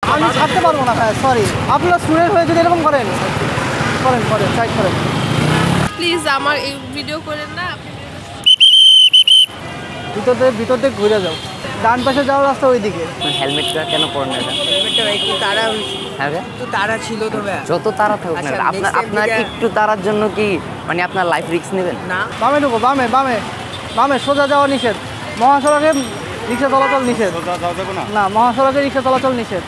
আমি ছাড়তে পারবো না ভাই, সরি। আপনারা স্টুডেন্ট হয়ে যদি এরকম করেন, করেন করেন সাইড করেন প্লিজ। আমার এই ভিডিও করেন না, ভিতর দিয়ে ঘুরে যাও, ডান পাশে যাওয়ার রাস্তা ওইদিকে। হেলমেটটা কেন পরেন না? হেলমেটটা একটু তাড়া হ্যাঁ একটু তাড়া ছিল তো ভাই। যত তাড়া থাকুক না, আপনার একটু তাড়ার জন্য কি মানে আপনার লাইফ রিস্ক নেবেন না? বামে ঢুকো, বামে বামে বামে, সোজা যাওয়া নিষেধ। মহাসড়কে রিক্সা চলাচল নিষেধ। না, মহাসড়কে রিক্সা চলাচল নিষেধ।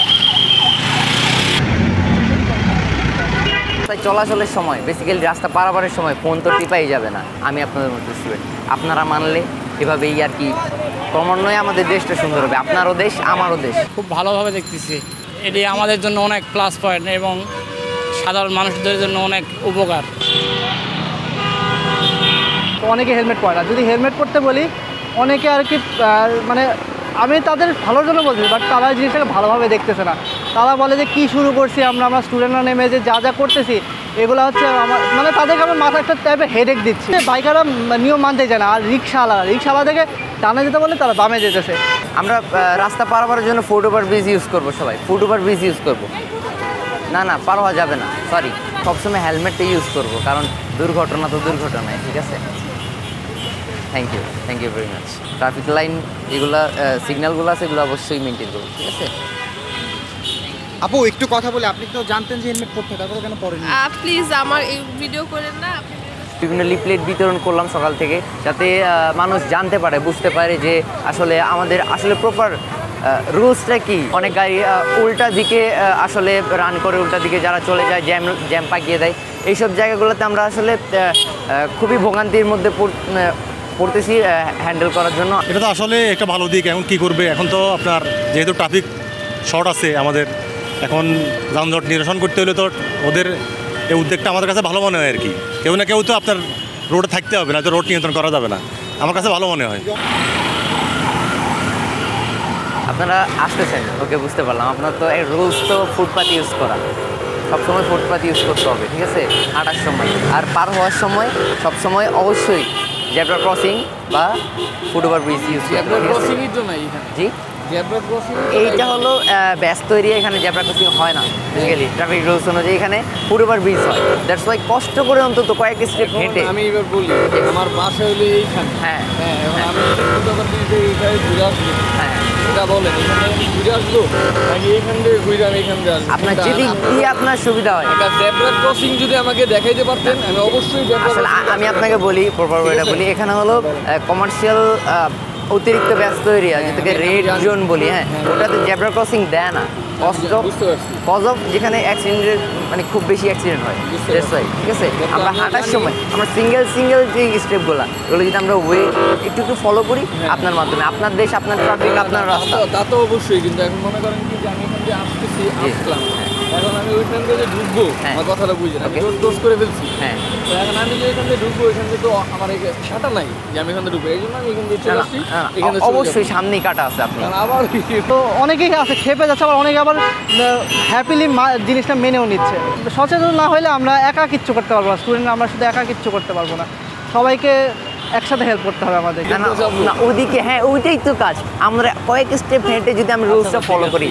চলাচলের সময় বেসিক্যালি রাস্তা পারাপারের সময় ফোন তো টিপাই যাবে না। আমি আপনাদের মধ্যে স্টুডেন্ট, আপনারা মানলে এভাবেই আর কি ক্রমান্বয়ে আমাদের দেশটা সুন্দর হবে। আপনারও দেশ, আমারও দেশ। খুব ভালোভাবে দেখতেছি, এটি আমাদের জন্য অনেক প্লাস পয়েন্ট এবং সাধারণ মানুষদের জন্য অনেক উপকার। অনেকে হেলমেট পরে না, যদি হেলমেট পরতে বলি অনেকে আর কি মানে আমি তাদের ভালোর জন্য বলছি, বাট তারা জিনিসটাকে ভালোভাবে দেখতেছে না। তারা বলে যে কী শুরু করছি আমরা স্টুডেন্টরা নেমে যে যা করতেছি এগুলো হচ্ছে আমার, মানে তাদেরকে আমার মাথা একটা টাইপের হেডেক দিচ্ছি। বাইকাররা নিয়ম মানতে চায় না, আর রিক্সাওয়ালা থেকে ডানে যেতে বলে তারা বামে যেতেছে। আমরা রাস্তা পারাপারের জন্য ফুটওভার ব্রিজ ইউজ করবো, সবাই ফুটওভার ব্রিজ ইউজ করবো। না পার হওয়া যাবে না, সরি। সবসময় হেলমেটটা ইউজ করবো, কারণ দুর্ঘটনা তো দুর্ঘটনায়, ঠিক আছে? Thank you very much. Traffic line যেগুলো সিগন্যালগুলো আছে এগুলো অবশ্যই মেনটেন করবো, ঠিক আছে? আপু একটু কথা বলে, আপনি তো জানতেন যে হেলমেট পরতে, তারপরে কেন পরেন? প্লিজ। আমার এই ভিডিও করেন না। বিভিন্ন লিফলেট বিতরণ করলাম সকাল থেকে, যাতে মানুষ জানতে পারে, বুঝতে পারে যে আসলে আমাদের আসলে প্রপার রুলসটা কি। অনেক গাড়ি উল্টা দিকে আসলে রান করে, উল্টা দিকে যারা চলে যায় জ্যাম পাকিয়ে দেয়। এইসব জায়গাগুলোতে আমরা আসলে খুবই ভোগান্তির মধ্যে পড়তেছি হ্যান্ডেল করার জন্য। এটা তো আসলে একটা ভালো দিক। এখন কি করবে, এখন তো আপনার যেহেতু ট্রাফিক শর্ট আছে আমাদের, এখন যানজট নিরসন করতে হলে তো ওদের এই উদ্যোগটা আমাদের কাছে ভালো মনে হয় আর কি। কেউ না কেউ তো আপনার রোডে থাকতে হবে, না তো রোড নিয়ন্ত্রণ করা যাবে না। আমার কাছে ভালো মনে হয়। আপনারা আসতেছেন, ওকে, বুঝতে পারলাম। আপনার তো এই রুলস তো ফুটপাথ ইউজ করা, সবসময় ফুটপাথ ইউজ করতে হবে, ঠিক আছে? হাঁটার সময় আর পার হওয়ার সময় সবসময় অবশ্যই জেব্রা ক্রসিং বা ফুটওভার ব্রিজ ইউজ করতে হবে। জি, এইটা হলো ব্যস্ত এরিয়া, এখানে জেব্রা ক্রসিং হয় না বেসিক্যালি ট্রাফিক রুলস অনুযায়ী। এখানে ফুটওভার ব্রিজ হয়, দ্যাটস ওয়াই কষ্ট করে অন্তত কয়েক স্টেপ হেঁটে। আমি এবার বলি, আমার বাসা হলো এইখানে। হ্যাঁ এখন আমি ফুটওভার ব্রিজে এইখানে ঘুরে আসবো। হ্যাঁ, এটা বলেন, এখানে ঘুরে আসবো নাকি এখান থেকে ঘুরে আমি এখান থেকে আসবো? আপনার যেদিক দিয়ে আপনার সুবিধা হয়। একটা জেব্রা ক্রসিং যদি আমাকে দেখাইতে পারতেন, আমি অবশ্যই আসলে আমি আপনাকে বলি, প্রপার ওয়েটা বলি। এখানে হলো কমার্শিয়াল অতিরিক্ত ব্যস্ত এরিয়া, যেটাকে রেড জোন বলি। হ্যাঁ, ওটাতে জেব্রা ক্রসিং দেয় না, কজ অফ যেখানে অ্যাক্সিডেন্টের মানে খুব বেশি অ্যাক্সিডেন্ট হয়। ঠিক আছে, আমরা হাঁটার সময় আমরা সিঙ্গেল যে স্টেপগুলো ওগুলো যদি আমরা একটু ফলো করি আপনার মাধ্যমে, আপনার দেশ, আপনার ট্রাফিক, আপনার রাস্তা, তা তো অবশ্যই। কিন্তু এখন মনে করেন কি যে আমি এখান থেকে আসলাম, এখন আমি ওইখান থেকে ঢুকবো, আমার কথাটা বুঝলেন, আমি দোষ করে ফেলছি। হ্যাঁ, এখন আমি যে এখান থেকে ঢুকবো, এখান থেকে তো আমার সাটা নাই যে আমি এখান থেকে ঢুকবো, এই জন্য আমি এখান থেকে চলে আসছি। অবশ্যই সামনেই কাটা আছে আপনি। আবার তো অনেকেই আছে খেপে যাচ্ছে, আবার অনেকে আবার হ্যাপিলি জিনিসটা মেনেও নিচ্ছে। সচেতন না হলে আমরা একা কিচ্ছু করতে পারবো না, স্টুডেন্টরা আমরা শুধু একা কিচ্ছু করতে পারবো না, সবাইকে একসাথে হেল্প করতে হবে আমাদের। না ওদিকে, হ্যাঁ ওইটাই তো কাজ। আমরা কয়েক স্টেপ হেঁটে যদি আমরা রুলসটা ফলো করি।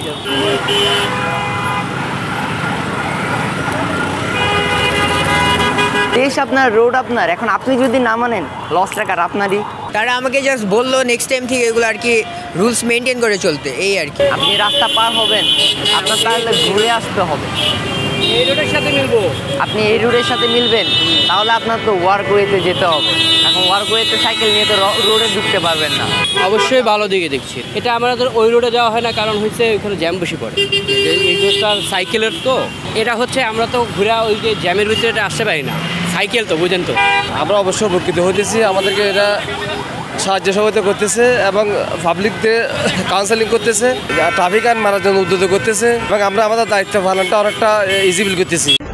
দেশ আপনার, রোড আপনার, এখন আপনি যদি না মানেন লস টাকার আপনারই। তারা আমাকে জাস্ট বললো নেক্সট টাইম থেকে এগুলো আর কি রুলস মেনটেন করে চলতে, এই আর কি। আপনি রাস্তা পার হবেন, আপনার তাহলে ঘুরে আসতে হবে। এই রোডের সাথে মিলবো, আপনি এই রোডের সাথে মিলবেন, তাহলে আপনার তো ওয়ার্কওয়েতে যেতে হবে। এখন ওয়ার্কওয়েতে সাইকেল নিয়ে তো রোডে ঢুকতে পারবেন না। অবশ্যই ভালো দিকে দেখছি। এটা আমাদের ওই রোডে যাওয়া হয় না, কারণ হচ্ছে ওইখানে জ্যাম বেশি পড়ে। এই রোডটা সাইকেলের তো, এটা হচ্ছে আমরা তো ঘুরে ওই যে জ্যামের ভিতরে আসতে পারি না, সাইকেল তো বুঝেন তো। আমরা অবশ্যই উপকৃত হতেছি, আমাদেরকে এটা সাহায্য সহযোগিতা করতেছে এবং পাবলিকদের কাউন্সেলিং করতেছে, ট্রাফিক আইন মানার জন্য উদ্যোগ করতেছে এবং আমরা আমাদের দায়িত্ব পালনটা অনেকটা ইজিবল করতেছি।